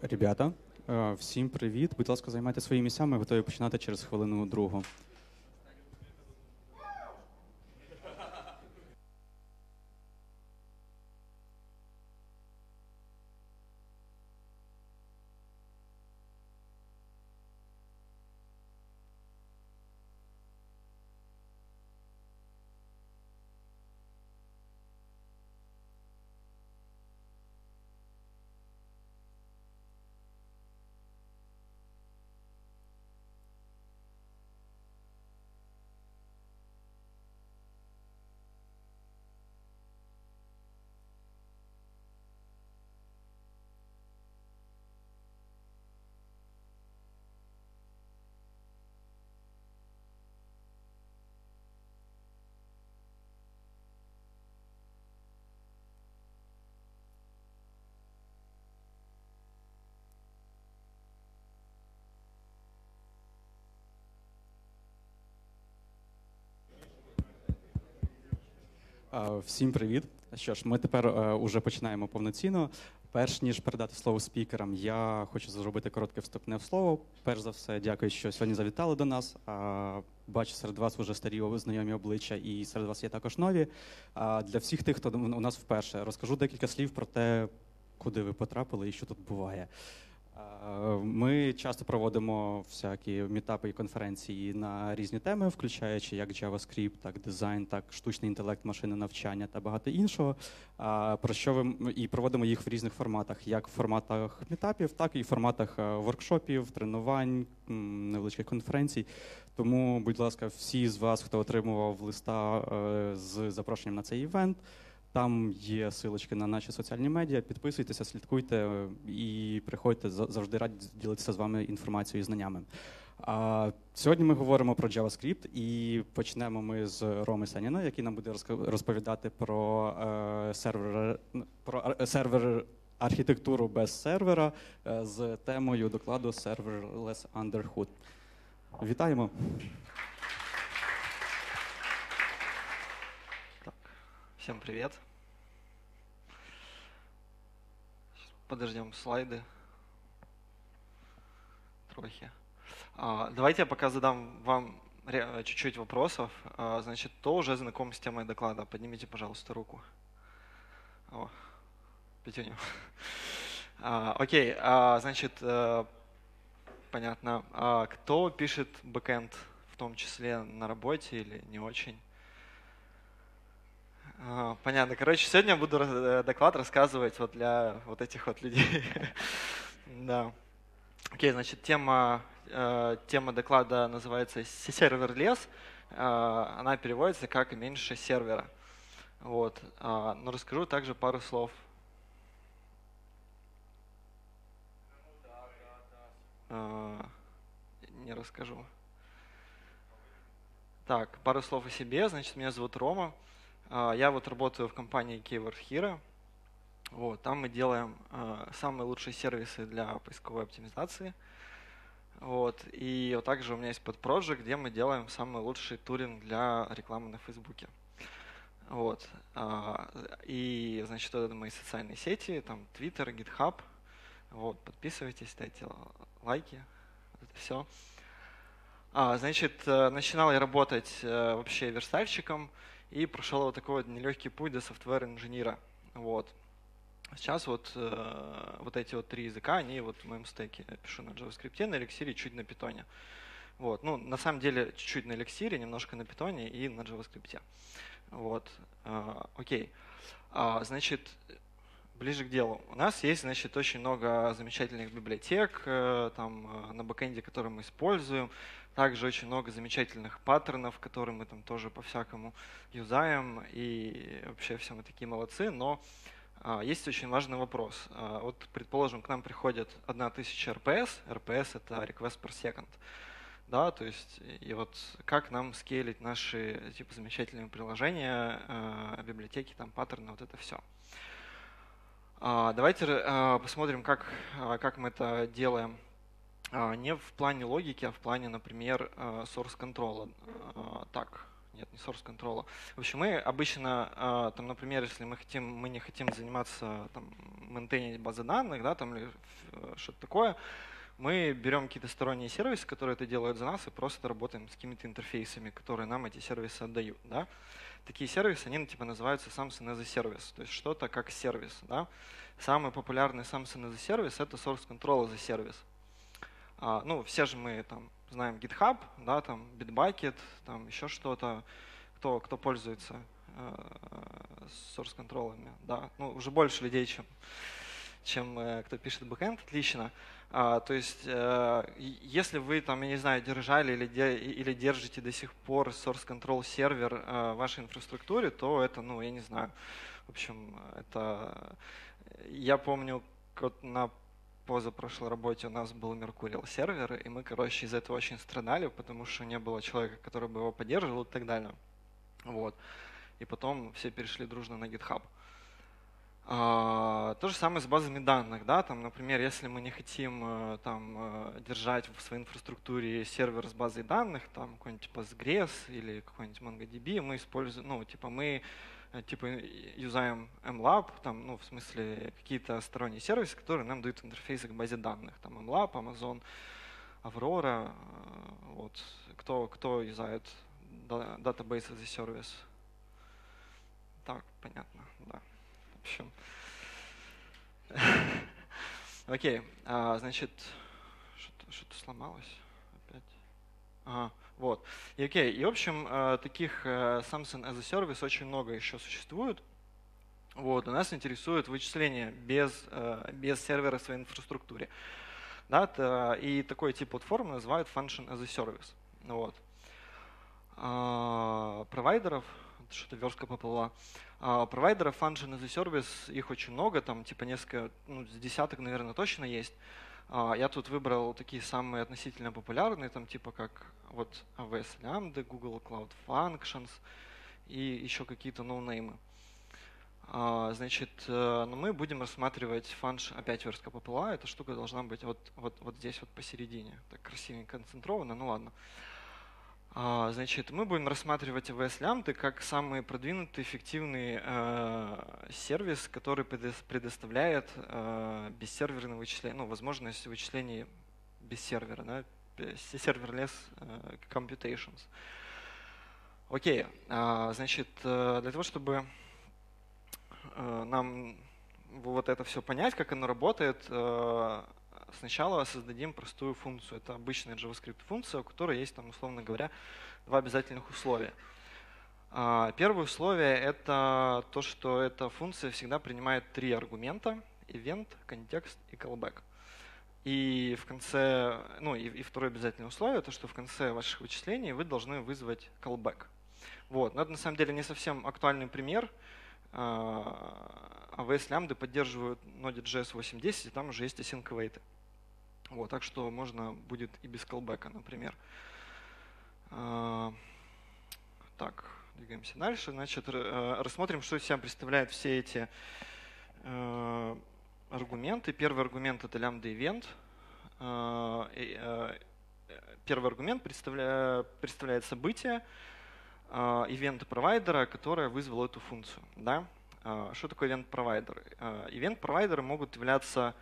Ребята, всім привіт. Будь ласка, займайте свої місця, ми готові починати через хвилину-другу. Всім привіт. Що ж, ми тепер уже починаємо повноцінно. Перш ніж передати слово спікерам, я хочу зробити коротке вступне слово. Перш за все, дякую, що сьогодні завітали до нас. Бачу, серед вас вже старі знайомі обличчя, і серед вас є також нові. Для всіх тих, хто у нас вперше, розкажу декілька слів про те, куди ви потрапили і що тут буває. Ми часто проводимо всякі мітапи і конференції на різні теми, включаючи як JavaScript, так дизайн, так штучний інтелект, машинне навчання та багато іншого. І проводимо їх в різних форматах, як в форматах мітапів, так і в форматах воркшопів, тренувань, невеличких конференцій. Тому, будь ласка, всі з вас, хто отримував листа з запрошенням на цей івент, там є силочки на наші соціальні медіа. Підписуйтеся, слідкуйте і приходьте, завжди раді ділитися з вами інформацією і знаннями. Сьогодні ми говоримо про JavaScript і почнемо ми з Роми Сеніна, який нам буде розповідати про сервер архітектуру без сервера з темою докладу Serverless Under Hood. Вітаємо! Всем привет. Подождем слайды. Трохи. Давайте я пока задам вам чуть-чуть вопросов. Значит, кто уже знаком с темой доклада? Поднимите, пожалуйста, руку. О, Петюню. Окей, значит, понятно. Кто пишет бэкэнд, в том числе на работе или не очень? Понятно. Короче, сегодня я буду доклад рассказывать вот для вот этих вот людей. Да. Окей, значит, тема доклада называется Serverless. Она переводится как меньше сервера. Вот. Но расскажу также пару слов. Не расскажу. Так, пару слов о себе. Значит, меня зовут Рома. Я вот работаю в компании Keyword Hero. Вот, там мы делаем самые лучшие сервисы для поисковой оптимизации. Вот, и вот также у меня есть подпроект, где мы делаем самый лучший тулинг для рекламы на Фейсбуке. Вот, и, значит, это мои социальные сети, там Twitter, GitHub. Вот, подписывайтесь, ставьте лайки, вот это все. Значит, начинал я работать вообще верстальщиком. И прошел вот такой вот нелегкий путь до софтвер-инженера. Вот. Сейчас вот эти вот три языка, они вот в моем стеке. Я пишу на JavaScript, на Elixir, чуть на Python. Вот. Ну, на самом деле, чуть-чуть на Elixir, немножко на Python и на JavaScript. Вот. Окей. Значит, ближе к делу. У нас есть, значит, очень много замечательных библиотек там, на бэкэнде, которые мы используем. Также очень много замечательных паттернов, которые мы там тоже по-всякому юзаем. И вообще все мы такие молодцы. Но есть очень важный вопрос. Вот, предположим, к нам приходит 1000 RPS. RPS — это request per second. Да, то есть, и вот как нам скейлить наши типа замечательные приложения, библиотеки, там, паттерны, вот это все. Давайте посмотрим, как мы это делаем. Не в плане логики, а в плане, например, source control. Так, нет, не source control. В общем, мы обычно, там, например, если мы не хотим заниматься там, мейнтейнить базы данных, да, там, или что-то такое, мы берем какие-то сторонние сервисы, которые это делают за нас, и просто работаем с какими-то интерфейсами, которые нам эти сервисы отдают. Да? Такие сервисы, они типа называются Something as a Service, то есть что-то как сервис. Да? Самый популярный Something as a Service — это Source Control as a Service. Ну, все же мы там знаем GitHub, да, там Bitbucket, там еще что-то, кто пользуется source контролами, да, ну, уже больше людей, чем кто пишет бэкэнд, отлично. То есть, если вы там, я не знаю, держали или держите до сих пор source control сервер в вашей инфраструктуре, то это, ну, я не знаю, в общем, это, я помню, на позапрошлой работе у нас был Mercurial сервер, и мы, короче, из-за этого очень страдали, потому что не было человека, который бы его поддерживал и так далее. Вот. И потом все перешли дружно на GitHub. То же самое с базами данных. Да? Там, например, если мы не хотим там, держать в своей инфраструктуре сервер с базой данных, там какой-нибудь Postgres или какой-нибудь MongoDB, мы используем, ну, типа мы юзаем MLab, там, ну, в смысле какие-то сторонние сервисы, которые нам дают интерфейсы к базе данных. Там MLab, Amazon, Aurora, вот. Кто юзает Database as a Service? Так, понятно, да. В общем. Окей, значит, что-то сломалось опять. Ага, вот. И окей, и в общем, таких Something as a Service очень много еще существует. Вот, и нас интересует вычисление без сервера в своей инфраструктуре. Да, и такой тип платформы называют Function as a Service. Вот. Провайдеров, что-то верстка поплыла. Провайдеров Function as a Service, их очень много, там типа несколько, ну, с десяток, наверное, точно есть. Я тут выбрал такие самые относительно популярные, там типа как вот AWS Lambda, Google Cloud Functions и еще какие-то ноунеймы. Значит, ну, мы будем рассматривать function, опять верстка поплыла, эта штука должна быть вот здесь вот посередине, так красивенько концентрирована, ну ладно. Значит, мы будем рассматривать AWS Lambda как самый продвинутый, эффективный сервис, который предоставляет бессерверное вычисление, ну, возможность вычислений без сервера, да, serverless computations. Окей, значит, для того, чтобы нам вот это все понять, как оно работает, сначала создадим простую функцию. Это обычная JavaScript-функция, у которой есть, там, условно говоря, два обязательных условия. Первое условие — это то, что эта функция всегда принимает три аргумента: event, контекст и callback. И в конце, ну и второе обязательное условие — то, что в конце ваших вычислений вы должны вызвать callback. Вот. Но это на самом деле не совсем актуальный пример. AWS Lambda поддерживают Node.js 8.10, и там уже есть async await. Вот, так что можно будет и без callback, например. Так, двигаемся дальше. Значит, рассмотрим, что из себя представляют все эти аргументы. Первый аргумент — это lambda event. Первый аргумент представляет событие ивент-провайдера, которое вызвало эту функцию. Да? Что такое ивент-провайдер? Ивент-провайдеры могут являться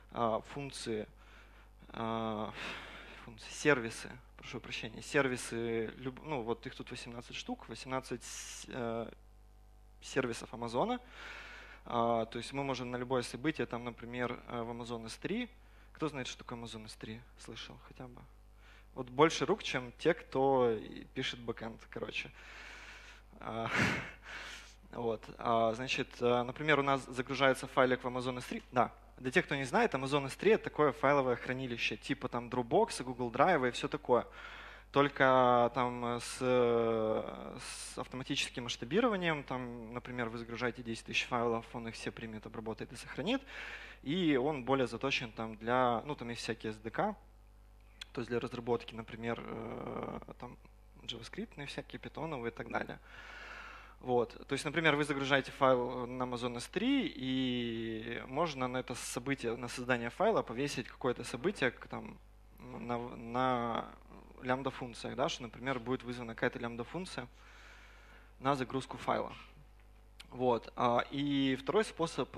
сервисы, прошу прощения, сервисы, ну вот их тут 18 штук, 18 сервисов Амазона. То есть мы можем на любое событие, там, например, в Amazon S3. Кто знает, что такое Amazon S3? Слышал хотя бы? Вот больше рук, чем те, кто пишет бэкэнд, короче. Вот. Значит, например, у нас загружается файлик в Amazon S3. Да, для тех, кто не знает, Amazon S3 — это такое файловое хранилище, типа там Dropbox, Google Drive и все такое. Только там с автоматическим масштабированием, там, например, вы загружаете 10 тысяч файлов, он их все примет, обработает и сохранит. И он более заточен там для, ну там есть всякие SDK, то есть для разработки, например, там JavaScript, всякие питоновые и так далее. Вот. То есть, например, вы загружаете файл на Amazon S3, и можно на это событие, на создание файла повесить какое-то событие там, на лямбда-функциях, да, что, например, будет вызвана какая-то лямбда-функция. на загрузку файла. Вот. И второй способ,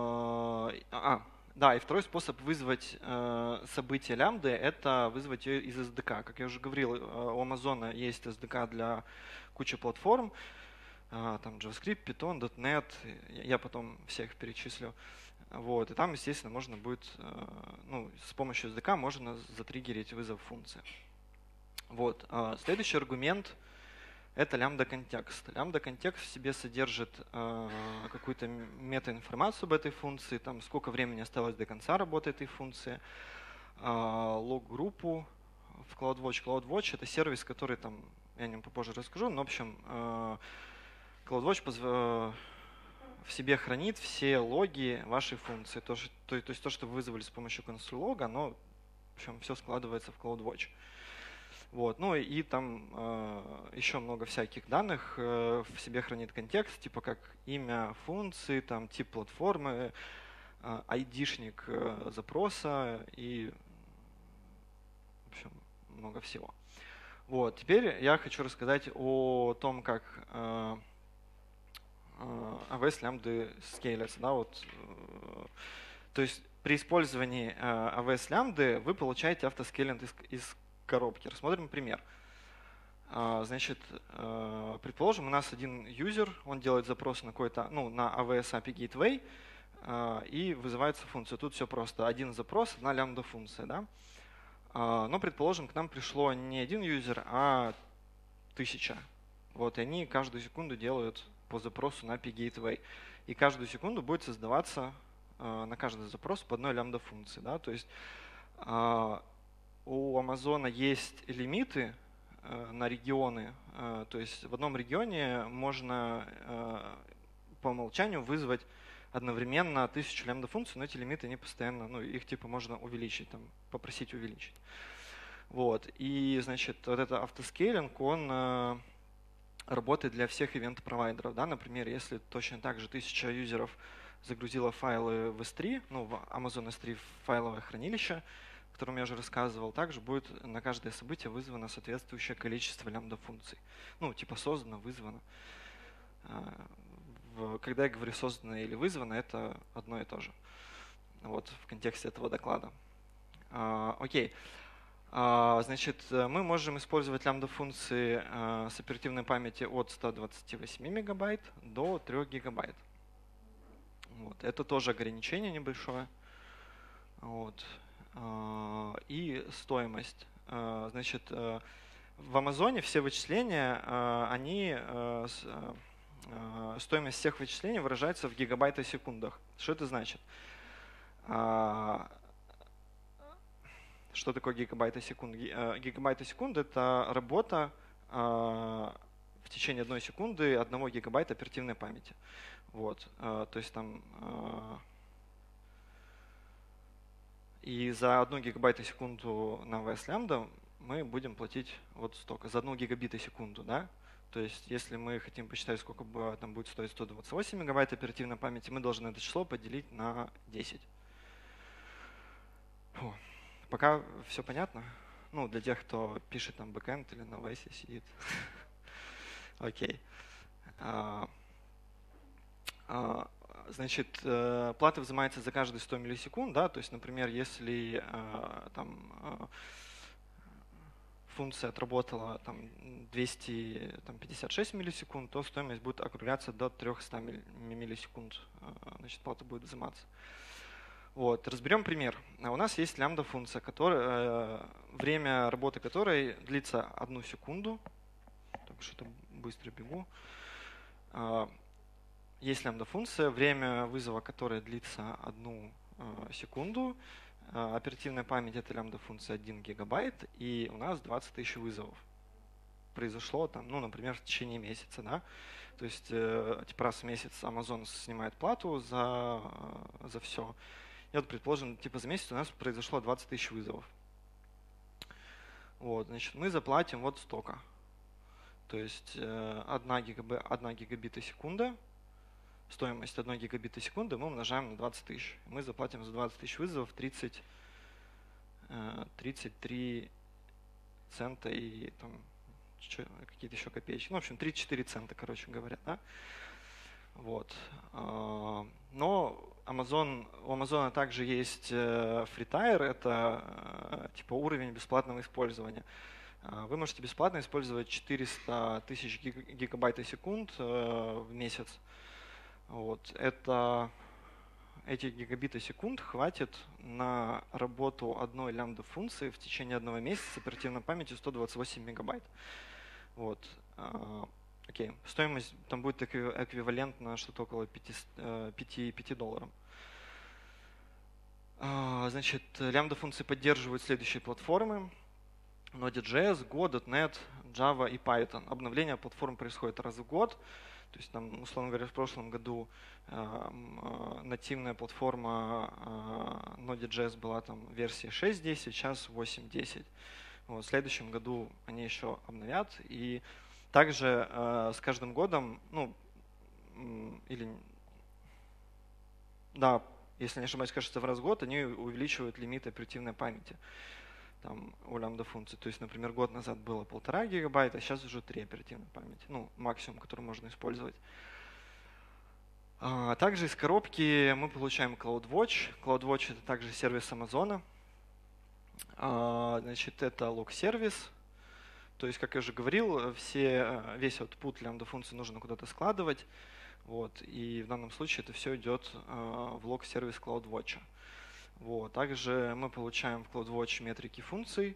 и второй способ вызвать событие лямбды — это вызвать ее из SDK. Как я уже говорил, у Amazon есть SDK для кучи платформ, там JavaScript, Python, .NET, я потом всех перечислю. Вот. И там, естественно, можно будет, с помощью SDK можно затриггерить вызов функции. Вот. Следующий аргумент — это лямбда-контекст. Лямбда-контекст в себе содержит какую-то метаинформацию об этой функции, там, сколько времени осталось до конца работы этой функции, лог-группу в CloudWatch. CloudWatch — это сервис, который, там, я о нем попозже расскажу, но, в общем, CloudWatch в себе хранит все логи вашей функции. То есть то, что вы вызвали с помощью консоль лога, оно, в общем, все складывается в CloudWatch. Вот. Ну и там еще много всяких данных в себе хранит контекст, типа как имя функции, там, тип платформы, айдишник запроса и, в общем, много всего. Вот. Теперь я хочу рассказать о том, как AWS лямбды скейлятся. Да, вот. То есть при использовании AWS лямбды вы получаете автоскейлинг из коробки. Рассмотрим пример. Значит, предположим, у нас один юзер, он делает запрос на какой-то, на AWS API Gateway и вызывается функция. Тут все просто. Один запрос, одна лямбда функция. Да? Но, предположим, к нам пришло не один юзер, а 1000. Вот, и они каждую секунду делают по запросу на API Gateway. И каждую секунду будет создаваться на каждый запрос по одной лямбда функции. Да? То есть у Amazon есть лимиты на регионы. То есть в одном регионе можно по умолчанию вызвать одновременно 1000 лямбда-функций, но эти лимиты они постоянно, их типа можно увеличить, там, попросить увеличить. Вот. И, значит, вот это автоскейлинг, он работает для всех ивент-провайдеров. Да? Например, если точно так же 1000 юзеров загрузила файлы в S3, в Amazon S3 файловое хранилище, о котором я уже рассказывал, также будет на каждое событие вызвано соответствующее количество лямбда-функций. Типа создано, вызвано. Когда я говорю создано или вызвано, это одно и то же. Вот в контексте этого доклада. Окей. Значит, мы можем использовать лямбда-функции с оперативной памяти от 128 мегабайт до 3 гигабайт. Вот. Это тоже ограничение небольшое. Вот. И стоимость. Значит, в Амазоне все вычисления, стоимость всех вычислений выражается в гигабайтах-секундах. Что это значит? Что такое гигабайты секунд? Гигабайты секунд — это работа в течение 1 секунды 1 гигабайта оперативной памяти. Вот. То есть там и за 1 гигабайт-секунду на AWS лямбда мы будем платить вот столько, за 1 гигабит-секунду. Да? То есть если мы хотим посчитать, сколько там будет стоить 128 мегабайт оперативной памяти, мы должны это число поделить на 10. Пока все понятно? Для тех, кто пишет там бэкэнд или на AWS сидит. Окей. Значит, плата взимается за каждые 100 миллисекунд. Да? То есть, например, если функция отработала 256 миллисекунд, то стоимость будет округляться до 300 миллисекунд. Значит, плата будет взиматься. Вот. Разберем пример. У нас есть лямбда-функция, время работы которой длится 1 секунду. Так, что-то быстро бегу. Есть лямбда-функция, время вызова которой длится 1 секунду. Оперативная память этой лямбда-функции 1 гигабайт, и у нас 20 000 вызовов. Произошло, например, в течение месяца. Да? То есть раз в месяц Amazon снимает плату за все. И вот, предположим, за месяц у нас произошло 20 000 вызовов. Вот, значит, мы заплатим вот столько. То есть 1 гигабита секунда, стоимость 1 гигабита секунды мы умножаем на 20 000. Мы заплатим за 20 000 вызовов 33 цента и какие-то еще копеечки. Ну, в общем, 3-4 цента, короче говоря. Да? Вот. Но у Amazon также есть FreeTire, это типа уровень бесплатного использования. Вы можете бесплатно использовать 400 тысяч гигабайт в секунд в месяц. Вот. Эти гигабиты в секунд хватит на работу одной лямбда функции в течение одного месяца с оперативной памятью 128 мегабайт. Вот. Окей. Стоимость там будет эквивалентна что-то около $5. Значит, лямбда функции поддерживают следующие платформы: Node.js, Go, .NET, Java и Python. Обновление платформ происходит раз в год. То есть, там, условно говоря, в прошлом году нативная платформа Node.js была там версия 6.10, сейчас 8.10. Вот, в следующем году они еще обновят. И также с каждым годом, если не ошибаюсь, кажется, в раз в год они увеличивают лимит оперативной памяти там, у лямбда функций. То есть, например, год назад было 1,5 гигабайта, а сейчас уже 3 оперативной памяти. Максимум, который можно использовать. Также из коробки мы получаем CloudWatch. CloudWatch — это также сервис Амазона. Значит, это лог-сервис. То есть, как я уже говорил, весь output лямбда функции нужно куда-то складывать. Вот, и в данном случае это все идет в лог-сервис CloudWatch. Вот, также мы получаем в CloudWatch метрики функций.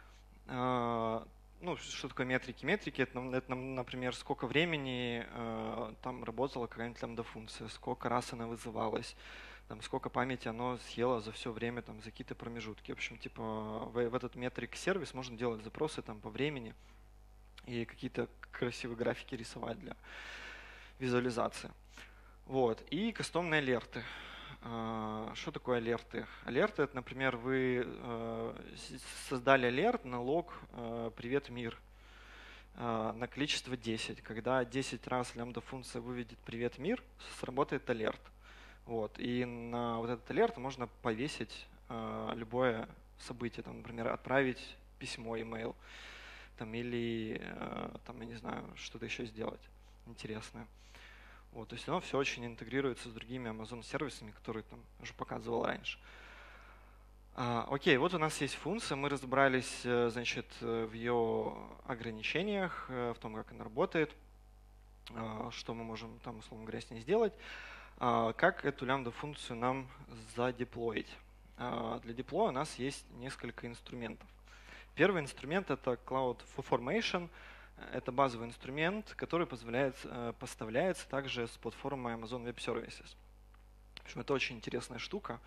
Что такое метрики? Метрики — это, например, сколько времени там работала какая-нибудь лямбда-функция, сколько раз она вызывалась, там, сколько памяти оно съело за все время, там, за какие-то промежутки. В общем, типа в этот метрик-сервис можно делать запросы там, по времени и какие-то красивые графики рисовать для визуализации. Вот. И кастомные алерты. Что такое алерты? Алерты — это, например, вы создали алерт на лог «Привет, мир» на количество 10. Когда 10 раз лямбда-функция выведет «Привет, мир», сработает алерт. Вот. И на вот этот алерт можно повесить любое событие. Там, например, отправить письмо, email, там, или там, я не знаю, что-то еще сделать интересное. Вот, то есть оно все очень интегрируется с другими Amazon-сервисами, которые там уже показывал раньше. Окей, вот у нас есть функция, мы разобрались, значит, в ее ограничениях, в том, как она работает, что мы можем там, условно говоря, с ней сделать, как эту лямбда-функцию нам задеплоить. Для деплоя у нас есть несколько инструментов. Первый инструмент — это CloudFormation. Это базовый инструмент, который поставляется также с платформой Amazon Web Services. В общем, это очень интересная штука.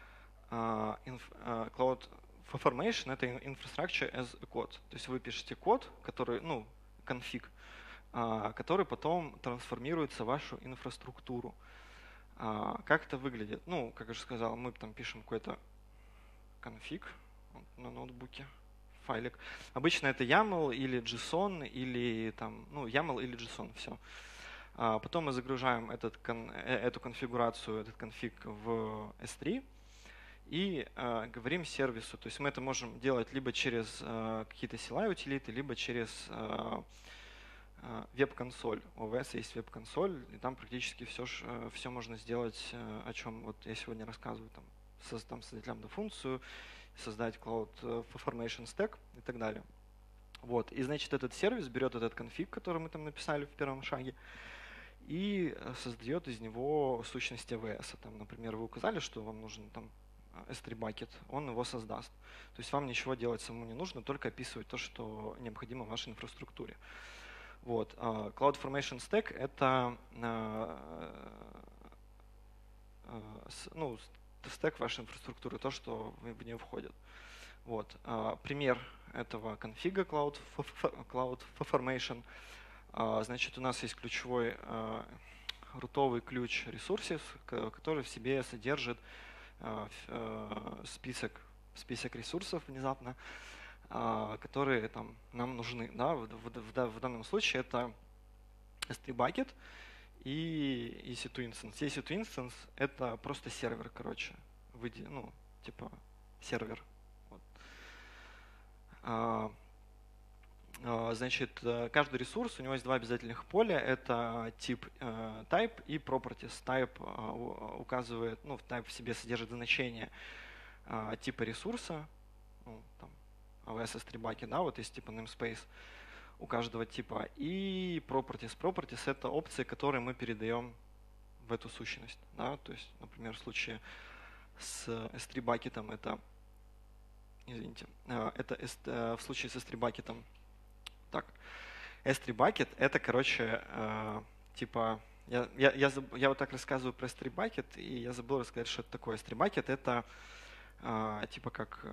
CloudFormation — это Infrastructure as a Code. То есть вы пишете код, который, конфиг, который потом трансформируется в вашу инфраструктуру. Как это выглядит? Как я уже сказал, мы там пишем какой-то конфиг на ноутбуке. Файлик. Обычно это YAML или JSON, или там, YAML или JSON, все. Потом мы загружаем эту конфигурацию, этот конфиг в S3 и говорим сервису. То есть мы это можем делать либо через какие-то CLI-утилиты, либо через веб-консоль. У OVS есть веб-консоль, и там практически все можно сделать, о чем вот я сегодня рассказываю. Там создать лямбда-функцию, создать CloudFormation Stack и так далее. Вот. И, значит, этот сервис берет этот конфиг, который мы там написали в первом шаге, и создает из него сущность AWS. Там, например, вы указали, что вам нужен там S3 bucket, он его создаст. То есть вам ничего делать самому не нужно, только описывать то, что необходимо в вашей инфраструктуре. Вот. CloudFormation Stack — это стэк вашей инфраструктуры, то, что в нее входит. Вот. Пример этого конфига CloudFormation. Значит, у нас есть ключевой рутовый ключ Resources, который в себе содержит список ресурсов внезапно, которые там, нам нужны. Да? В данном случае это S3 bucket и EC2 instance. EC2 instance — это просто сервер, короче, типа сервер. Вот. Значит, каждый ресурс, у него есть два обязательных поля. Это тип type и properties. Type указывает, ну, type в себе содержит значение типа ресурса, ну, там, AWS S3 bucket, да, вот есть типа namespace у каждого типа. И properties. Properties — это опции, которые мы передаем в эту сущность. Да? То есть, например, в случае с S3 бакетом это, извините, в случае с S3 бакетом, так, S3 bucket — это, короче, типа, я вот так рассказываю про S3 bucket, и я забыл рассказать, что это такое. S3 bucket — это типа как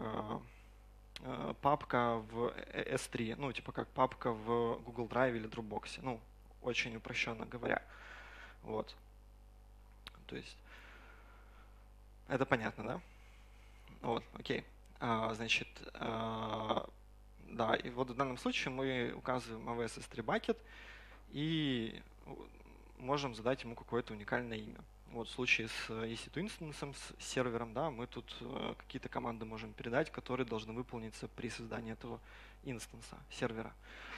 папка в S3, ну, типа как папка в Google Drive или Dropbox, ну, очень упрощенно говоря. Вот. То есть, это понятно, да? Вот, окей. Значит, да, и вот в данном случае мы указываем AWS S3 bucket и можем задать ему какое-то уникальное имя. Вот в случае с EC2 инстансом, с сервером, да, мы тут какие-то команды можем передать, которые должны выполниться при создании этого инстанса, сервера.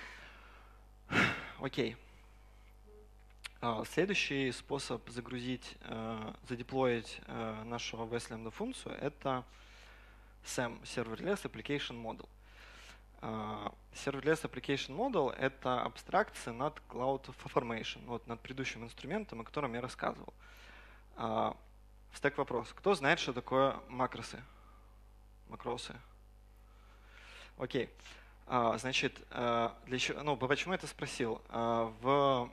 Окей. Следующий способ загрузить, задеплоить нашу AWS Lambda функцию — это SAM, Serverless Application Model. Serverless Application Model — это абстракция над CloudFormation, вот над предыдущим инструментом, о котором я рассказывал. Встак вопрос. Кто знает, что такое макросы? Макросы. Окей. Значит, почему я это спросил? В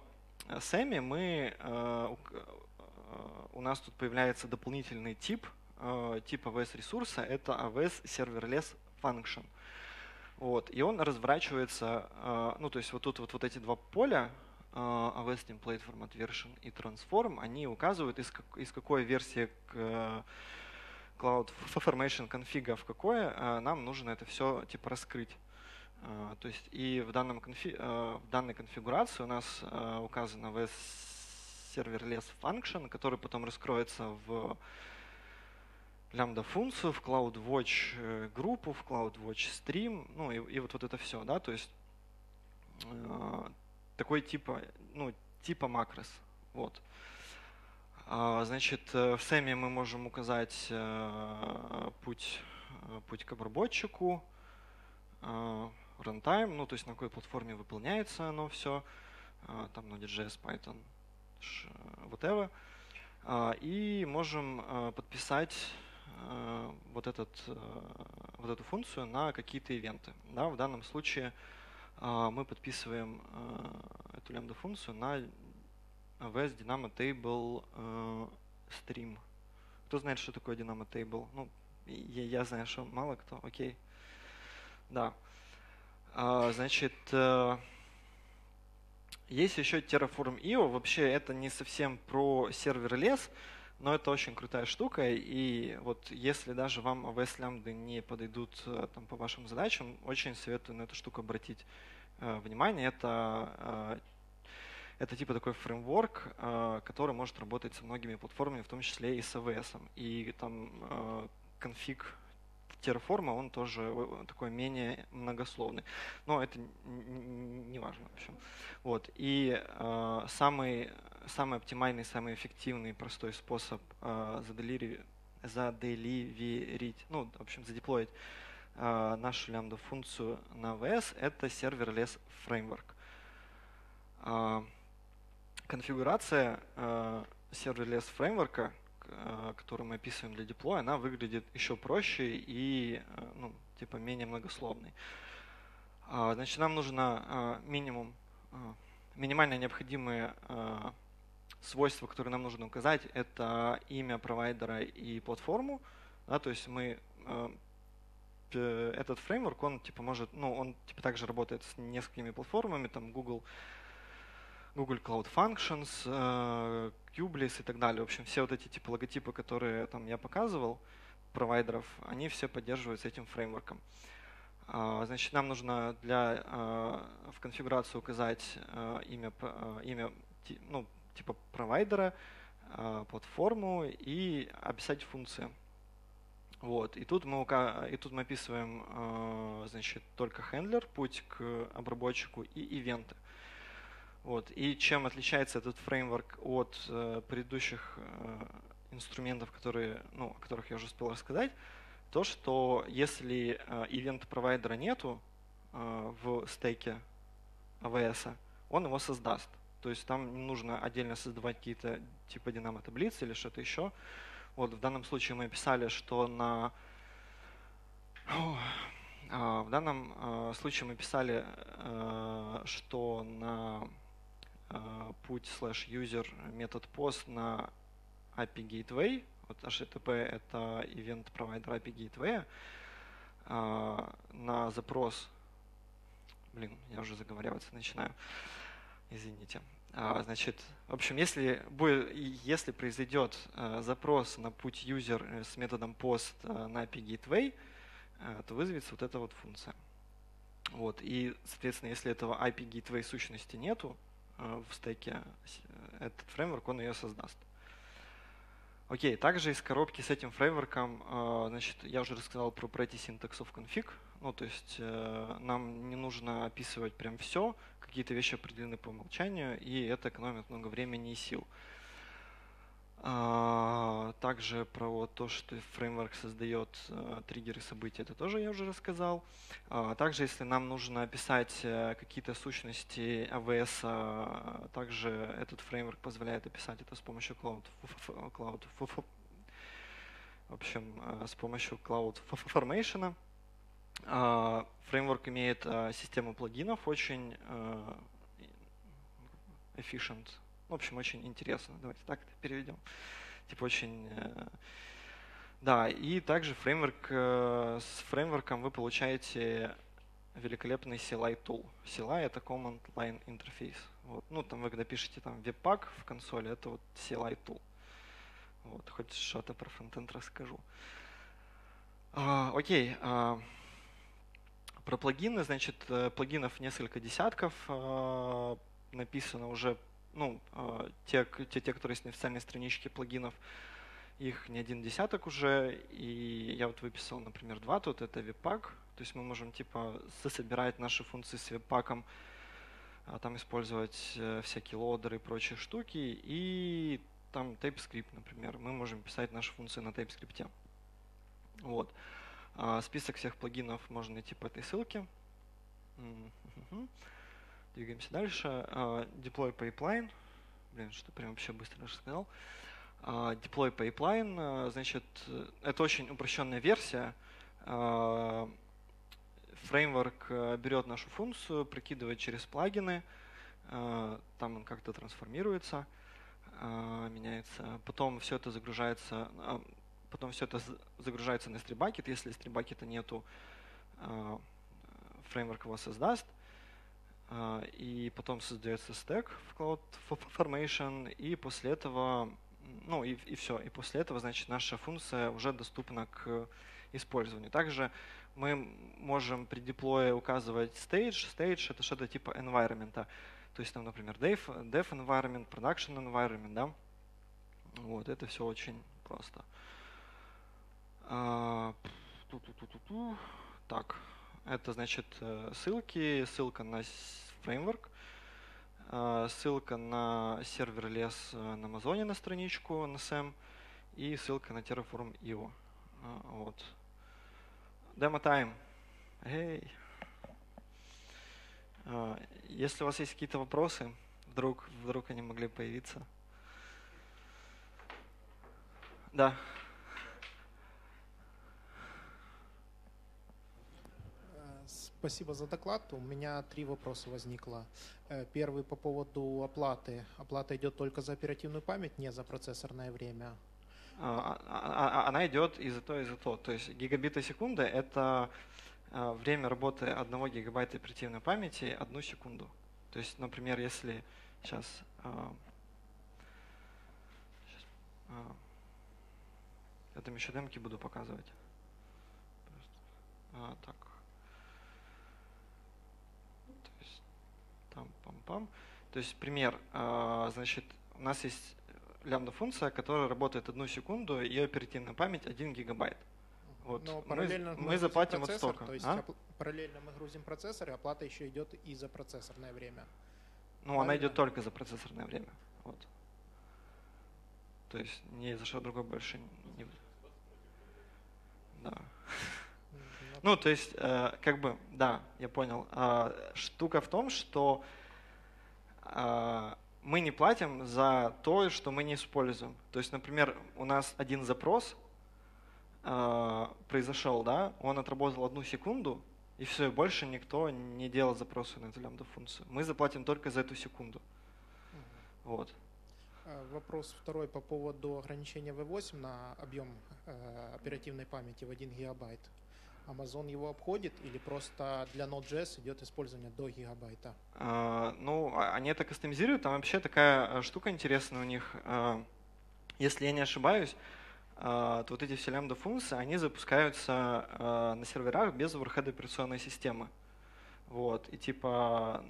SAM у нас тут появляется дополнительный тип AWS ресурса, это AWS Serverless Function. Вот, и он разворачивается, ну то есть вот тут вот эти два поля, AWS Template Format Version и Transform, они указывают, из какой версии CloudFormation конфига в какое нам нужно это все типа раскрыть. То есть и в данной конфигурации у нас указан AWS Serverless Function, который потом раскроется в лямбда-функцию, в CloudWatch группу, в CloudWatch Stream, ну и вот это все, да, то есть такой типа макрос. Вот. Значит, в SAM мы можем указать путь к обработчику, runtime, ну то есть на какой платформе выполняется оно все, там Node.js, Python, whatever, и можем подписать вот эту функцию на какие-то ивенты. Да, в данном случае мы подписываем эту лямбда-функцию на AWS Dynamo Table Stream. Кто знает, что такое Dynamo Table? Ну, я знаю, что мало кто. Окей. Да. Значит, есть еще Terraform.io. Вообще это не совсем про сервер-лес, но это очень крутая штука. И вот если даже вам AWS лямбды не подойдут там, по вашим задачам, очень советую на эту штуку обратить внимание. Это типа такой фреймворк, который может работать со многими платформами, в том числе и с AWS. И там конфиг Terraform, он тоже такой менее многословный. Но это не важно, в общем. Вот. И самый оптимальный, самый эффективный, простой способ заделиверить, ну, в общем, задеплоить нашу лямбда-функцию на AWS — это Serverless Framework. Конфигурация Serverless Framework, которую мы описываем для деплоя, она выглядит еще проще и ну, типа менее многословной. Значит, нам нужно минимально необходимые свойства, которые нам нужно указать, это имя провайдера и платформу. Да, то есть этот фреймворк, он типа может, ну, он типа также работает с несколькими платформами, там Google Cloud Functions, Kubeless и так далее. В общем, все вот эти типа логотипы, которые там я показывал, провайдеров, они все поддерживаются этим фреймворком. Значит, нам нужно в конфигурацию указать имя ну, типа провайдера, платформу и описать функции. Вот. И тут мы описываем значит, только хендлер, путь к обработчику и ивенты. Вот. И чем отличается этот фреймворк от предыдущих инструментов, о которых я уже успел рассказать, то, что если ивент-провайдера нету в стеке AWS, он его создаст. То есть там не нужно отдельно создавать какие-то типа динамо-таблицы или что-то еще. Вот в данном случае мы описали, что что на путь /user метод post на API Gateway. Вот HTTP — это event провайдер API Gateway. На запрос, я уже заговариваться начинаю, извините. Значит, в общем, если произойдет запрос на путь user с методом post на API Gateway, то вызовется вот эта вот функция. Вот. И, соответственно, если этого API Gateway сущности нету в стеке, этот фреймворк, он ее создаст. Окей, также из коробки с этим фреймворком, значит, я уже рассказал про pretty syntax of config. Ну, то есть нам не нужно описывать прям все, какие-то вещи определены по умолчанию, и это экономит много времени и сил. Также про вот то, что фреймворк создает триггеры событий, это тоже я уже рассказал. Также, если нам нужно описать какие-то сущности AWS, также этот фреймворк позволяет описать это с помощью CloudFormation. Фреймворк имеет систему плагинов, очень efficient. В общем, очень интересно. Давайте так это переведем. Типа очень... Да, и также с фреймворком вы получаете великолепный CLI tool. CLI — это Command Line Interface. Вот. Ну, там вы когда пишете там Webpack в консоли, это вот CLI tool. Вот, хоть что-то про фронтенд расскажу. Окей. Про плагины, значит, плагинов несколько десятков. Написано уже, те, которые есть на официальной страничке плагинов, их не один десяток уже, и я вот выписал, например, 2 тут. Это Webpack, то есть мы можем типа собирать наши функции с Webpack, там использовать всякие лодеры и прочие штуки, и там TypeScript, например, мы можем писать наши функции на TypeScript. Вот. Список всех плагинов можно найти по этой ссылке. Двигаемся дальше. Deploy Pipeline. Что прям вообще быстро рассказал. Deploy Pipeline, значит, это очень упрощенная версия. Фреймворк берет нашу функцию, прокидывает через плагины, там он как-то трансформируется, меняется. Потом все это загружается на S3-бакет. Если S3-бакета нету, фреймворк его создаст. И потом создается стек в CloudFormation, и после этого, и все. И после этого, значит, наша функция уже доступна к использованию. Также мы можем при деплое указывать stage. Stage — это что-то типа environment. То есть там, например, dev environment, production environment, да? Вот, это все очень просто. Так, это значит ссылка на фреймворк, ссылка на сервер-лес на Амазоне на страничку на SAM и ссылка на Terraform.io. Вот. Demo-time. Hey. Если у вас есть какие-то вопросы, вдруг они могли появиться. Да. Спасибо за доклад. У меня 3 вопроса возникло. Первый по поводу оплаты. Оплата идет только за оперативную память, не за процессорное время? Она идет и за то, и за то. То есть гигабиты секунды — это время работы 1 гигабайта оперативной памяти 1 секунду. То есть, например, если сейчас я там еще демки буду показывать. Так. То есть там пам-пам. То есть пример. Значит, у нас есть лямбда-функция, которая работает 1 секунду, ее оперативная память 1 гигабайт. Вот. Но параллельно Мы грузим заплатим вот процессор, столько. то есть параллельно мы грузим процессор, и оплата еще идет и за процессорное время. Ну, она Правильно? идет только за процессорное время. Вот. То есть ни за что другое больше не... Да. Ну, то есть, как бы, да, я понял. Штука в том, что мы не платим за то, что мы не используем. То есть, например, у нас один запрос произошел, да, он отработал 1 секунду, и все, и больше никто не делал запросы на эту лямбда-функцию. Мы заплатим только за эту секунду. Вот. Вопрос второй по поводу ограничения V8 на объем оперативной памяти в 1 гигабайт. Amazon его обходит или просто для Node.js идет использование до гигабайта? Ну, они это кастомизируют. Там вообще такая штука интересная у них. Если я не ошибаюсь, то вот эти все лямбда-функции, они запускаются на серверах без оверхеда операционной системы. Вот. И типа,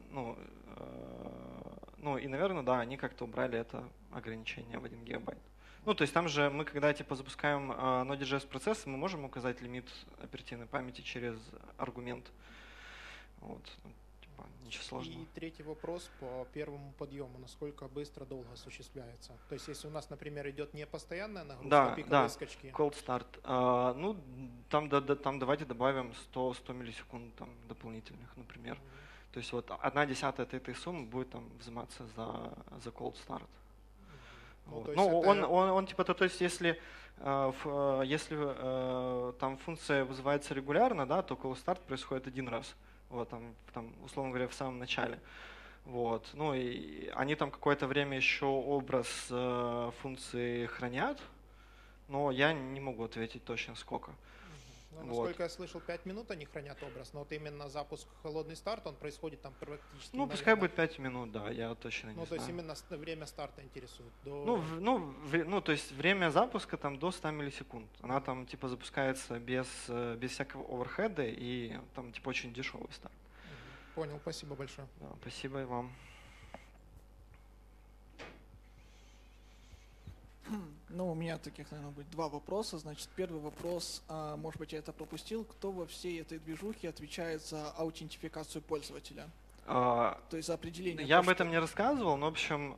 ну и, наверное, да, они как-то убрали это ограничение в 1 гигабайт. Ну, то есть там же мы, когда типа запускаем Node.js процессы, мы можем указать лимит оперативной памяти через аргумент. Вот. Типа, ничего сложного. И третий вопрос по первому подъему. Насколько быстро, долго осуществляется? То есть если у нас, например, идет не постоянная нагрузка, пиковые скачки. Cold start. Ну, там давайте добавим 100 миллисекунд там, дополнительных, например. То есть вот 1/10 от этой суммы будет там взиматься за cold start. Ну, Вот. это... он типа, то есть если там функция вызывается регулярно, да, то call start происходит 1 раз. Вот, там, условно говоря, в самом начале. Вот. Ну и они там какое-то время еще образ функции хранят, но я не могу ответить точно сколько. Ну, насколько я слышал, 5 минут они хранят образ, но вот именно запуск холодный старт, он происходит там практически... Ну, пускай будет 5 минут, да, я точно не знаю. Ну, то есть именно время старта интересует. То есть время запуска там до 100 миллисекунд. Она там типа запускается без всякого оверхеда и там типа очень дешевый старт. Понял, спасибо большое. Да, спасибо и вам. Ну, у меня таких, наверное, будет 2 вопроса. Значит, первый вопрос, может быть, я это пропустил. Кто во всей этой движухе отвечает за аутентификацию пользователя? То есть за определение... Я об этом не рассказывал, но, в общем,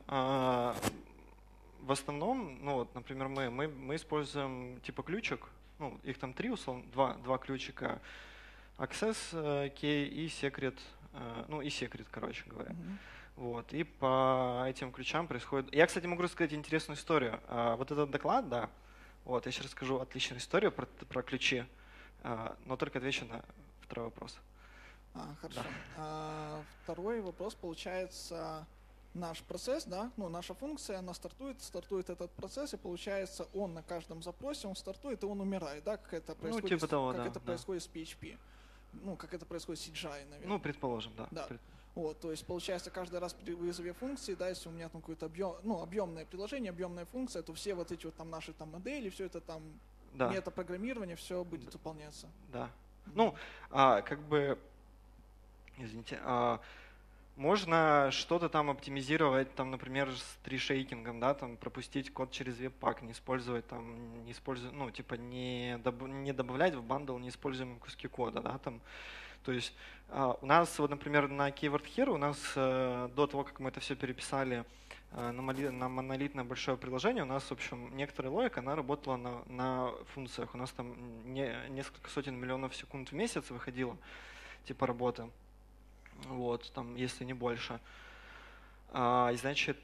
в основном, ну, вот, например, мы используем типа ключик, ну, их там 3, условно, 2 ключика, Access Key и Secret, и Secret, короче говоря. Вот, и по этим ключам происходит... Я, кстати, могу рассказать интересную историю. Вот этот доклад, да, вот, я сейчас расскажу отличную историю про ключи, но только отвечу на второй вопрос. Хорошо. Да. Второй вопрос, получается, наш процесс, да, ну, наша функция, она стартует этот процесс, и получается, он на каждом запросе, он стартует, и он умирает, да, как это происходит, типа того, происходит с PHP. Ну, как это происходит с CGI, наверное. Ну, предположим, да. Вот, то есть получается каждый раз при вызове функции, да, если у меня там какое-то объемное приложение, объемная функция, то все вот эти вот там наши там модели, все это там метапрограммирование, все будет выполняться. Да. Ну, как бы, извините, можно что-то там оптимизировать, там, например, с трешейкингом, да, там пропустить код через веб-пак, не использовать, ну, типа не добавлять в бандл неиспользуемые куски кода, да, там. То есть у нас, вот, например, на Keyword Hero у нас до того, как мы это все переписали на монолитное большое приложение, у нас, в общем, некоторая логика, она работала на функциях. У нас там несколько сотен миллионов секунд в месяц выходило, типа работы, вот, там, если не больше. И, значит,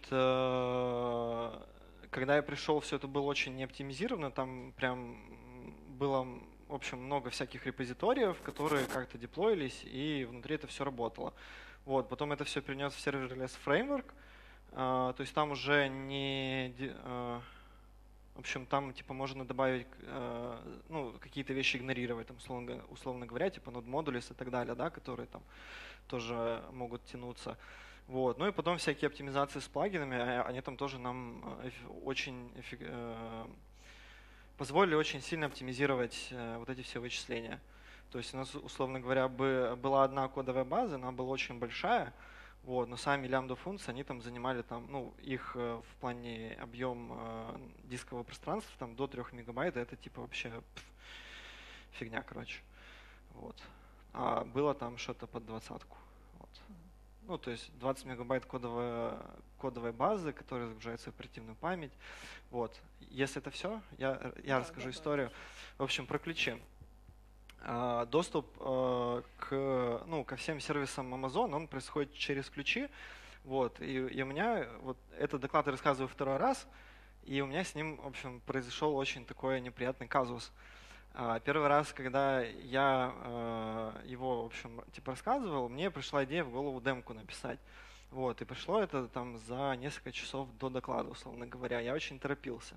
когда я пришел, все это было очень неоптимизировано, там прям было... В общем, много всяких репозиториев, которые как-то деплоились, и внутри это все работало. Вот, потом это все перенес в serverless framework, то есть там уже не... В общем, там типа можно добавить, какие-то вещи игнорировать, там, условно говоря, типа node modules и так далее, да, которые там тоже могут тянуться. Вот. Ну и потом всякие оптимизации с плагинами, они там тоже нам позволили очень сильно оптимизировать вот эти все вычисления. То есть у нас, условно говоря, была одна кодовая база, она была очень большая, вот, но сами лямбда-функции, они там занимали их в плане объем дискового пространства там, до 3 мегабайт, это типа вообще фигня, короче. Вот. А было там что-то под 20-ку. Вот. Ну, то есть 20 мегабайт кодовой базы, которая загружается в оперативную память. Вот. Если это все, я расскажу историю. В общем, про ключи. Доступ ко всем сервисам Amazon, он происходит через ключи. Вот. И у меня вот этот доклад я рассказываю второй раз, и у меня с ним, в общем, произошел очень такой неприятный казус. Первый раз, когда я его, в общем, типа рассказывал, мне пришла идея в голову демку написать. Вот. И пришло это там за несколько часов до доклада, условно говоря. Я очень торопился.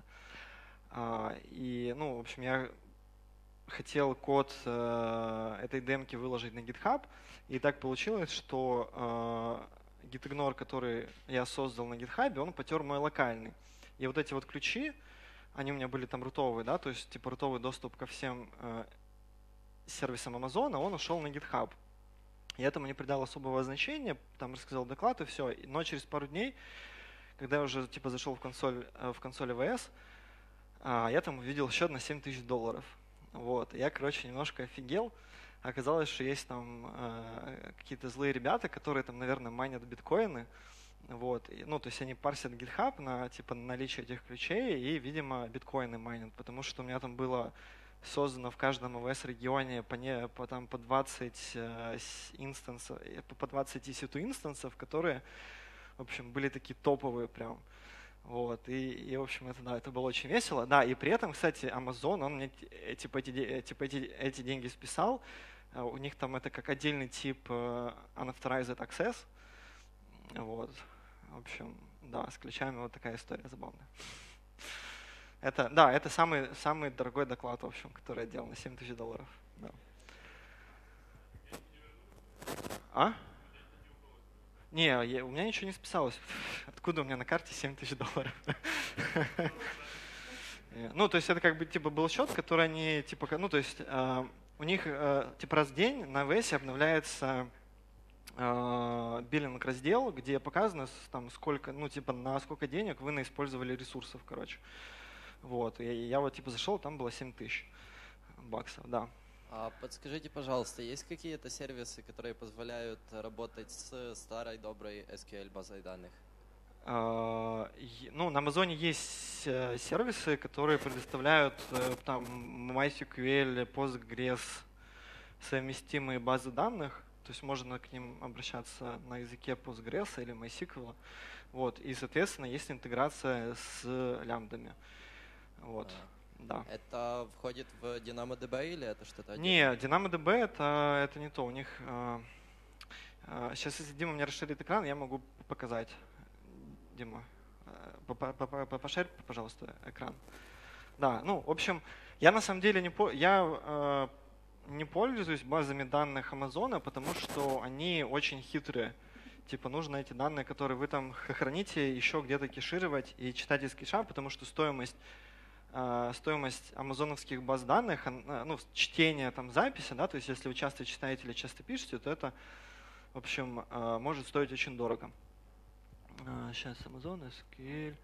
И, в общем, я хотел код этой демки выложить на GitHub, и так получилось, что gitignore, который я создал на GitHub, он потер мой локальный. И вот эти вот ключи, они у меня были там рутовые, да, то есть типа рутовый доступ ко всем сервисам Amazon, он ушел на GitHub. Я этому не придал особого значения, там рассказал доклад и все. Но через пару дней, когда я уже типа зашел в консоль AWS, я там увидел счет на $7000. Вот. Я, короче, немножко офигел. Оказалось, что есть там какие-то злые ребята, которые там, наверное, майнят биткоины. Вот. То есть они парсят GitHub на типа наличие этих ключей и, видимо, биткоины майнят, потому что у меня там было создано в каждом AWS-регионе по 20 инстансов, по 20 EC2 инстансов, которые, в общем, были такие топовые прям. Вот. И в общем, это было очень весело. Да, и при этом, кстати, Amazon, он мне эти деньги списал. У них там это как отдельный тип unauthorized access. Вот. В общем, да, с ключами вот такая история забавная. Это самый дорогой доклад, в общем, который я делал на $7000. Да. Не, у меня ничего не списалось. Откуда у меня на карте $7000? То есть это как бы типа был счет, который они типа, то есть у них типа раз в день на AWS обновляется биллинг раздел, где показано там сколько, на сколько денег вы наиспользовали ресурсов, короче. Вот. И я вот типа зашел, там было $7000, да. Подскажите, пожалуйста, есть какие-то сервисы, которые позволяют работать с старой доброй SQL базой данных? На Amazon есть сервисы, которые предоставляют там MySQL, Postgres, совместимые базы данных. То есть можно к ним обращаться на языке Postgres или MySQL. Вот. И, соответственно, есть интеграция с лямбдами. Вот. Да. Это входит в DynamoDB или это что-то отдельное? Не, DynamoDB это не то. У них сейчас, если Дима мне расширит экран, я могу показать. Дима, пошарь, пожалуйста, экран. Да, в общем, я на самом деле не пользуюсь базами данных Амазона, потому что они очень хитрые. Типа нужно эти данные, которые вы там храните, еще где-то кешировать и читать из кэша, потому что стоимость амазоновских баз данных, чтение там записи, да, то есть если вы часто читаете или часто пишете, то это, в общем, может стоить очень дорого. Сейчас Amazon SQL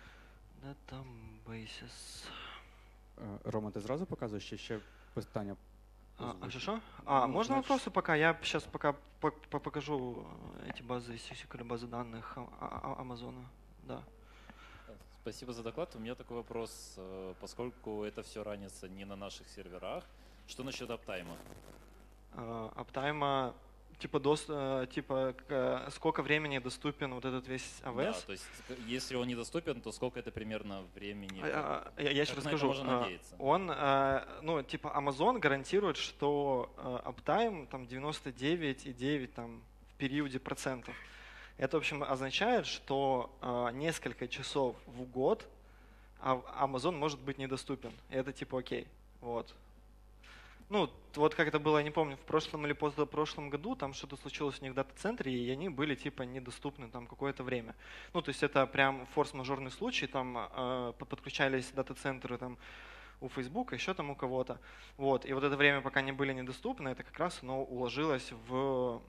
Databases. Рома, ти зразу показуєш, чи ще питання? Что? Можно вопросы пока? Я сейчас пока покажу эти базы, SQL базы данных Амазона. Да. Спасибо за доклад. У меня такой вопрос. Поскольку это все ранится не на наших серверах, что насчет аптайма? Аптайма, сколько времени доступен вот этот весь AWS? Да, то есть если он недоступен, то сколько это примерно времени? Я сейчас расскажу. Amazon гарантирует, что аптайм там 99,9 там в периоде процентов. Это, в общем, означает, что несколько часов в год Amazon может быть недоступен. И это типа окей. Вот. Вот как это было, я не помню, в прошлом или позапрошлом году, там что-то случилось у них в дата-центре, и они были типа недоступны там какое-то время. То есть это прям форс-мажорный случай, там подключались дата-центры там у Facebook, еще там у кого-то. Вот. И вот это время, пока они были недоступны, это как раз оно уложилось в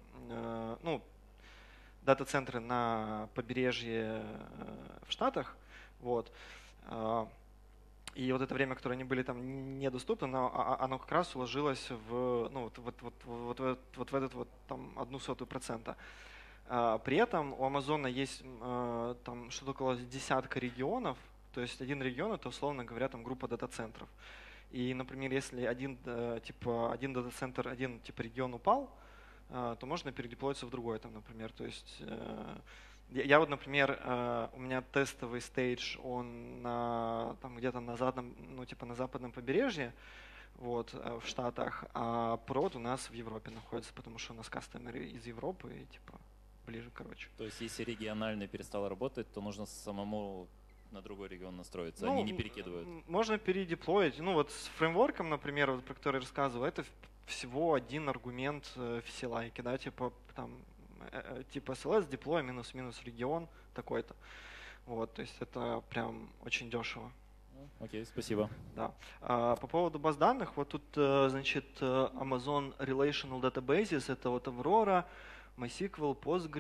дата-центры на побережье в Штатах. Вот. И вот это время, которое они были там недоступны, оно как раз уложилось в, ну, вот в этот вот там 0,01%. При этом у Амазона есть там что-то около десятка регионов, то есть один регион — это, условно говоря, там группа дата-центров. И, например, если один дата-центр, один типа регион упал, то можно передеплоиться в другой, там, например. То есть я вот, например, у меня тестовый стейдж, он там где-то на западном побережье, вот, в Штатах, а прод у нас в Европе находится, потому что у нас кастомеры из Европы и типа ближе, короче. То есть если региональный перестал работать, то нужно самому на другой регион настроиться, ну, они не перекидывают? Можно передеплоить. Ну вот с фреймворком, например, вот, про который я рассказывал, это всего один аргумент в CLI, да, типа там типа SLS, деплой, минус-минус регион такой-то. Вот, то есть это прям очень дешево. Окей, спасибо. Да. По поводу баз данных, вот тут, значит, Amazon Relational Databases, это вот Aurora, MySQL,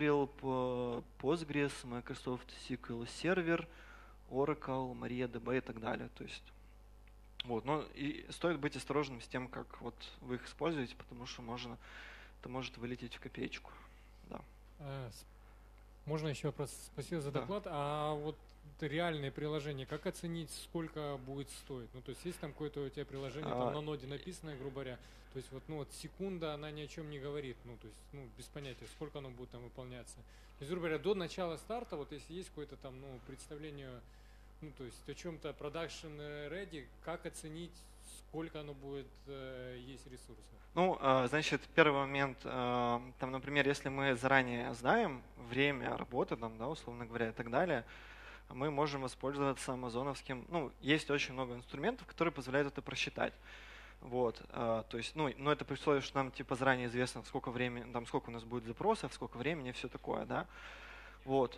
Postgres, Microsoft SQL Server, Oracle, MariaDB и так далее. То есть, вот, но и стоит быть осторожным с тем, как вот вы их используете, потому что это может вылететь в копеечку. Да. Можно еще вопрос? Спасибо за доклад. Да. А вот реальные приложения, как оценить, сколько будет стоить? Ну, то есть там какое-то у тебя приложение там на ноде написанное, грубо говоря, то есть вот секунда, она ни о чем не говорит, ну, то есть, без понятия, сколько оно будет там выполняться. То есть, грубо говоря, до начала старта, вот если есть какое-то там, представление, то есть о чем-то production ready, как оценить, сколько оно будет есть ресурсов? Ну, значит, первый момент, там, например, если мы заранее знаем время работы, там, да, условно говоря, и так далее, мы можем воспользоваться амазоновским, есть очень много инструментов, которые позволяют это просчитать. Вот, то есть, но это при условии, что нам типа заранее известно, сколько времени, там, сколько у нас будет запросов, сколько времени, все такое, да. Вот.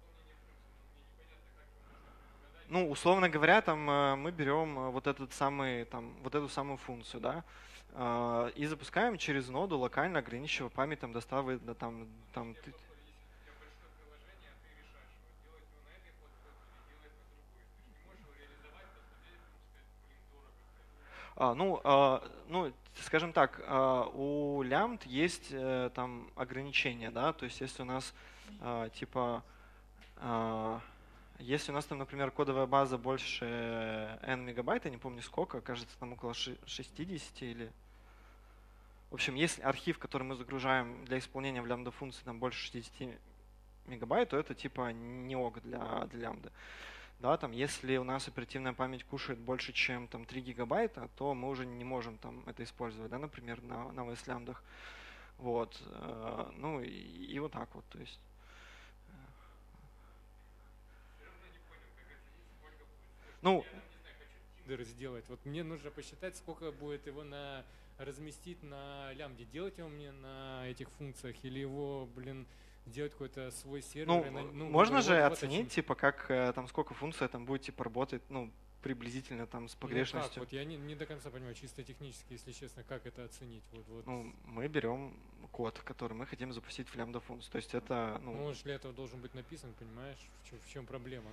Условно говоря, там мы берем вот эту самую функцию, да, и запускаем через ноду, локально ограничивая память, там, доставы, да, там. Скажем так, у лямбд есть там ограничения, да, то есть если у нас если у нас там, например, кодовая база больше n мегабайт, я не помню сколько, кажется, там около 60 или... В общем, если архив, который мы загружаем для исполнения в лямбда функции, там больше 60 мегабайт, то это типа не ок для лямбда. Да, там, если у нас оперативная память кушает больше, чем там, 3 гигабайта, то мы уже не можем там, это использовать, да, например, на VS-лямбдах. Вот. И вот так вот. То есть. Сделать. Вот мне нужно посчитать, сколько будет его разместить на лямбде. Делать его мне на этих функциях или его, делать какой-то свой сервер? Можно же оценить, типа, как там сколько функций там будет типа работать, приблизительно там с погрешностью. Вот я не до конца понимаю, чисто технически, если честно, как это оценить. Вот. Мы берем код, который мы хотим запустить в лямбда функцию. То есть это. Он же для этого должен быть написан, понимаешь, в чем проблема?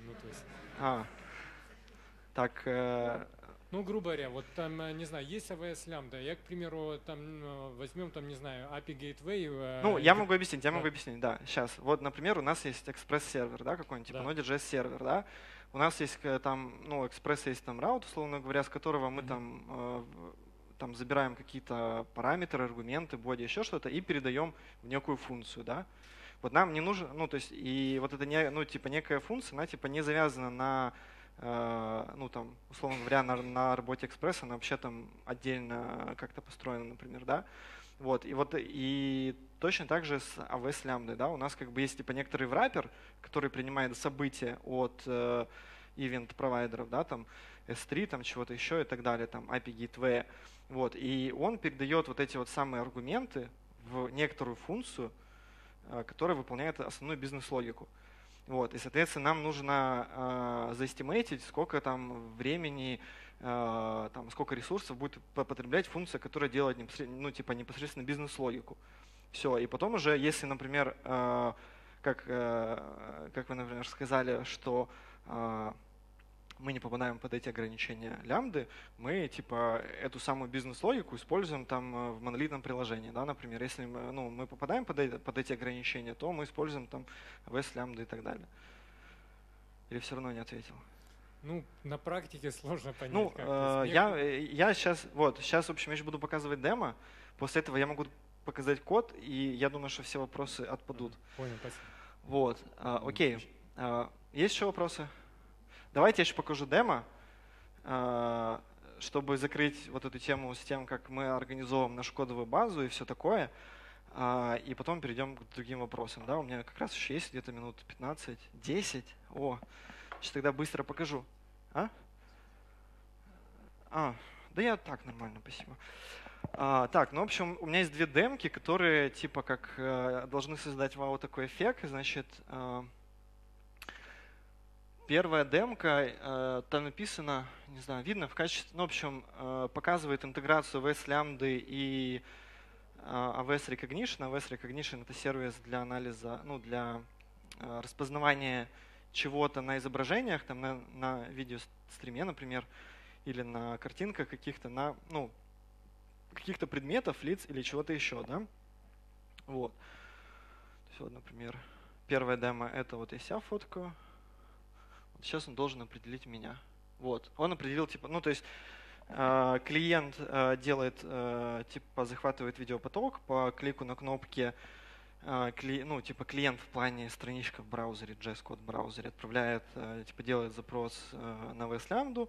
Так. Грубо говоря, вот там, не знаю, есть AWS лямбда. Я, к примеру, там возьмем, там, не знаю, API Gateway. Я могу объяснить, да. Сейчас. Вот, например, у нас есть экспресс-сервер, да, какой-нибудь, типа Node.js сервер, да. У нас есть там, экспресс есть там раут, условно говоря, с которого мы там забираем какие-то параметры, аргументы, боди, еще что-то, и передаем в некую функцию, да. Вот нам не нужно, и вот это некая функция, она типа не завязана на условно говоря, на работе экспресса, она вообще там отдельно как-то построена, например, да. Вот, и точно так же с AWS лямбдой, да, у нас как бы есть типа некоторый wrapper, который принимает события от ивент-провайдеров, да, там S3, там чего-то еще и так далее, там API Gateway, вот, и он передает вот эти вот самые аргументы в некоторую функцию, которая выполняет основную бизнес-логику. Вот, и, соответственно, нам нужно заэстимейтить, сколько там времени, сколько ресурсов будет потреблять функция, которая делает непосредственно бизнес-логику. Все, и потом уже, если, например, как вы, например, сказали, что мы не попадаем под эти ограничения лямбды, мы типа эту самую бизнес-логику используем там в монолитном приложении. Да? Например, если мы попадаем под эти ограничения, то мы используем там AWS лямбды и так далее. Или все равно не ответил? Ну, на практике сложно понять. Ну, я сейчас, в общем, я буду показывать демо, после этого я могу показать код, и я думаю, что все вопросы отпадут. Понял, спасибо. Вот, окей. Есть еще вопросы? Давайте я еще покажу демо, чтобы закрыть вот эту тему с тем, как мы организовываем нашу кодовую базу и все такое, и потом перейдем к другим вопросам. Да, у меня как раз еще есть где-то минут 15, 10. Сейчас тогда быстро покажу. Да я так, нормально, спасибо. Так, ну, в общем, у меня есть две демки, которые типа как должны создать вау такой эффект. Значит, первая демка, там написано, не знаю, видно в качестве, ну, в общем, показывает интеграцию AWS Lambda и AWS Recognition. AWS Recognition — это сервис для анализа, ну, для распознавания чего-то на изображениях, там на видеостриме, например, или на картинках каких-то, каких-то предметов, лиц или чего-то еще, да? Вот. То есть, вот, например, первая демо — это вот я себя фоткаю. Вот сейчас он должен определить меня. Вот. Он определил, типа, ну, то есть клиент делает, типа, захватывает видеопоток по клику на кнопке, клиент в плане страничка в браузере, JS-код в браузере отправляет, типа, делает запрос на AWS Lambda.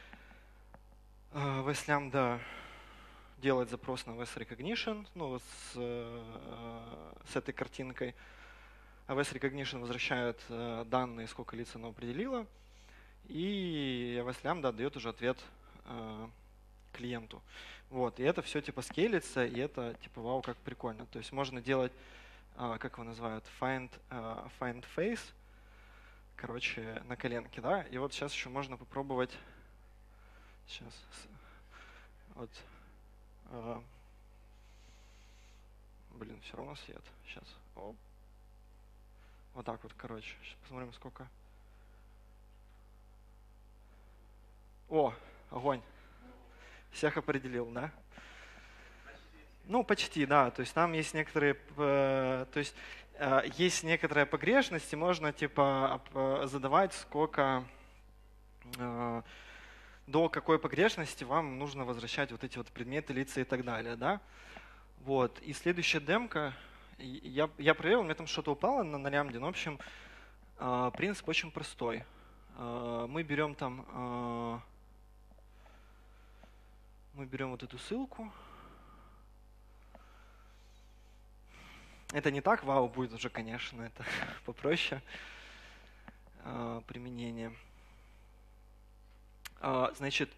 AWS Lambda делает запрос на AWS Recognition, ну, с этой картинкой. AWS Recognition возвращает данные, сколько лиц оно определило, и AWS Lambda дает уже ответ клиенту. Вот, и это все типа скейлится, и это типа вау, как прикольно. То есть можно делать, как его называют, find face, короче, на коленке, да. И вот сейчас еще можно попробовать. Сейчас. Вот. Блин, все равно свет. Сейчас. Вот так вот, короче. Сейчас посмотрим, сколько. Огонь. Всех определил, да? Ну, почти, да. То есть там есть некоторые, есть некоторая погрешность, и можно типа задавать, сколько, до какой погрешности вам нужно возвращать вот эти вот предметы, лица и так далее, да? Вот. И следующая демка, я проверил, у меня там что-то упало на лямбде, но, в общем, принцип очень простой. Мы берем там, вот эту ссылку. Это не так вау будет уже, конечно, это попроще применение. Значит,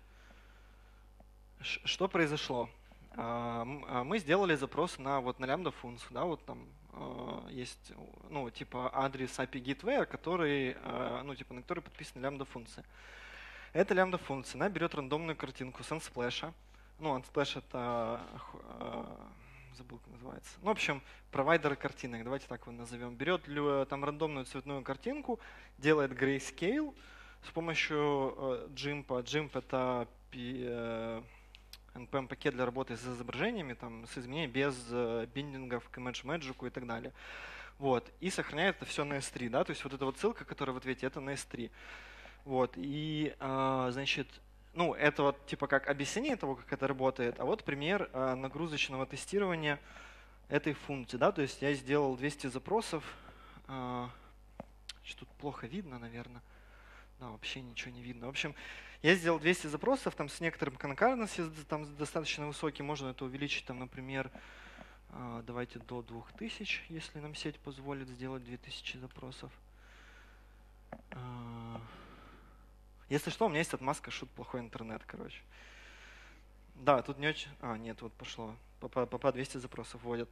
что произошло? Мы сделали запрос на лямбда функцию, да, вот там есть, ну, типа адрес API Gateway, который, ну, типа, на который подписана лямбда функция. Эта лямбда функция, она берет рандомную картинку с Unsplash. Ну, Unsplash — это, забыл, как называется. Ну, в общем, провайдер картинок, давайте так его назовем. Берет там рандомную цветную картинку, делает grayscale с помощью GIMP. GIMP — это NPM-пакет для работы с изображениями, там, с изменением без биндингов к Image Magic и так далее. Вот. И сохраняет это все на S3. Да? То есть вот эта вот ссылка, которая в ответе, это на S3. Вот. И, значит, ну, это вот типа как объяснение того, как это работает, а вот пример нагрузочного тестирования этой функции. Да? То есть я сделал 200 запросов. Тут плохо видно, наверное. Да, вообще ничего не видно. В общем, я сделал 200 запросов там с некоторым конкурентностью, там достаточно высокий. Можно это увеличить, там, например, давайте до 2000, если нам сеть позволит сделать 2000 запросов. Если что, у меня есть отмазка шут плохой интернет, короче. Да, тут не очень... нет, вот пошло. По 200 запросов вводят.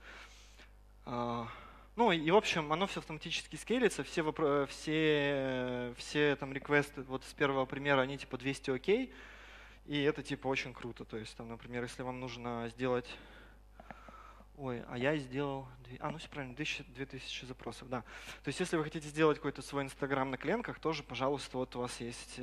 Ну и, в общем, оно все автоматически скейлится, все там реквесты, вот с первого примера, они типа 200 окей, и это типа очень круто. То есть, там, например, если вам нужно сделать Ой, а я сделал... ну все правильно, 2000 запросов, да. То есть если вы хотите сделать какой-то свой Инстаграм на коленках, тоже, пожалуйста, вот у вас есть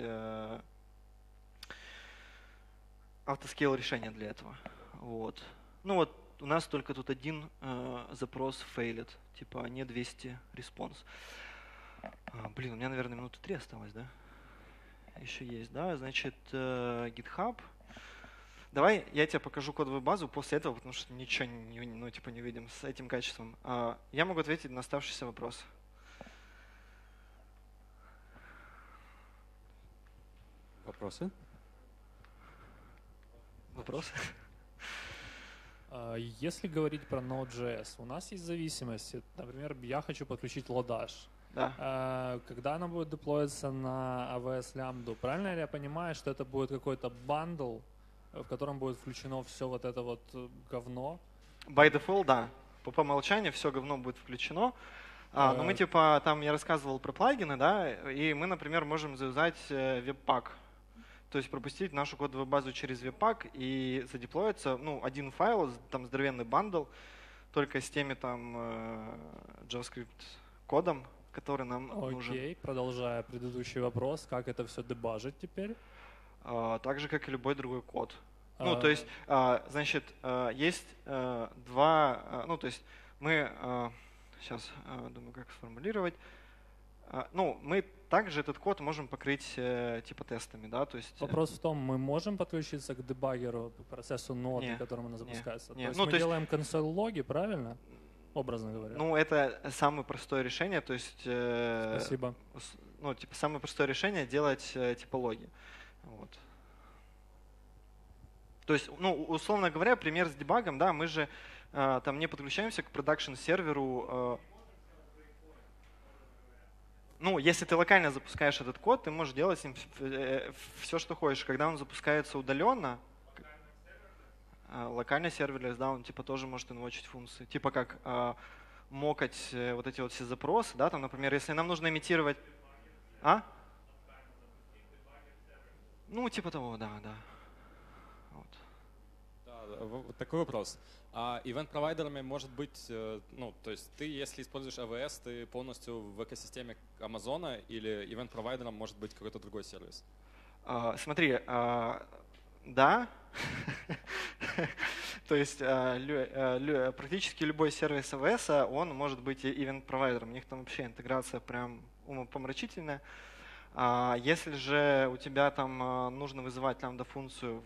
автоскейл решение для этого. Вот. Ну вот у нас только тут один запрос failed, типа не 200 респонс. Блин, у меня, наверное, минуты 3 осталось, да? Еще есть, да? Значит, GitHub. Давай я тебе покажу кодовую базу после этого, потому что ничего не видим с этим качеством. Я могу ответить на оставшийся вопрос. Вопросы? Вопросы? Если говорить про Node.js, у нас есть зависимости. Например, я хочу подключить Lodash. Да. Когда она будет деплоиться на AWS Lambda, правильно ли я понимаю, что это будет какой-то бандл, в котором будет включено все вот это вот говно? By default, да. По умолчанию все говно будет включено. Но мы типа, там я рассказывал про плагины, да, и мы, например, можем завязать Webpack. То есть пропустить нашу кодовую базу через Webpack и задеплоиться, один файл, там здоровенный бандл, только с теми там JavaScript кодом, который нам нужен. Окей, продолжая предыдущий вопрос, как это все дебажить теперь? Так же, как и любой другой код. То есть, значит, есть два, то есть мы, сейчас думаю, как сформулировать, мы также этот код можем покрыть типа тестами, да, то есть... Вопрос в том, мы можем подключиться к дебаггеру, к процессу ноды, которым она запускается? То есть мы делаем консоль-логи, правильно? Образно говоря. Это самое простое решение, то есть... Спасибо. Самое простое решение делать типа логи. Вот. То есть, условно говоря, пример с дебагом, да, мы же там не подключаемся к продакшн-серверу. Если ты локально запускаешь этот код, ты можешь делать с ним все, что хочешь. Когда он запускается удаленно, локальный серверлес, да, он типа тоже может инвочить функции. Типа как мокать вот эти вот все запросы, да, там, например, если нам нужно имитировать... Типа того, да. Вот. Да, такой вопрос. Ивент-провайдерами может быть, то есть ты, если используешь AWS, ты полностью в экосистеме Амазона, или ивент-провайдером может быть какой-то другой сервис? Смотри, да. То есть практически любой сервис AWS, он может быть ивент-провайдером. У них там вообще интеграция прям умопомрачительная. Если же у тебя там нужно вызывать лямбда-функцию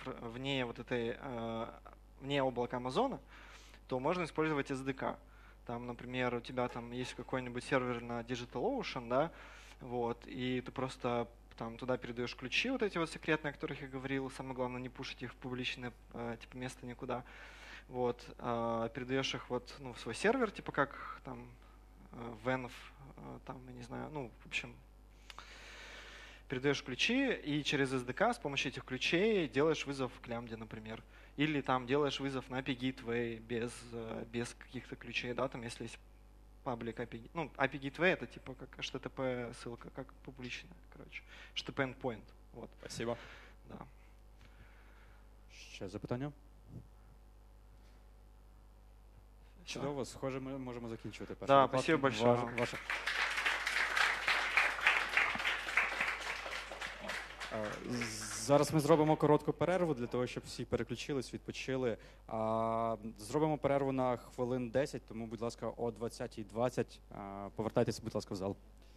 вне облака Амазона, то можно использовать SDK. Там, например, у тебя там есть какой-нибудь сервер на DigitalOcean, да, вот, и ты просто там туда передаешь ключи вот эти вот секретные, о которых я говорил. Самое главное, не пушить их в публичное типа место никуда. Вот, передаешь их вот в свой сервер, типа как там Venv, там, я не знаю, в общем, передаешь ключи и через SDK с помощью этих ключей делаешь вызов к лямбде, например. Или там делаешь вызов на API Gateway без каких-то ключей, да, там если есть public API. API Gateway это типа как HTTP ссылка, как публичная, короче. HTTP endpoint. Вот. Спасибо. Да. Ще запитання? Чудово, схоже, ми можемо закінчувати перший Да, доклад. спасибо большое. Зараз ми зробимо коротку перерву для того, щоб всі переключились, відпочили. Зробимо перерву на хвилин 10, тому, будь ласка, о 20:20 повертайтеся, будь ласка, в зал.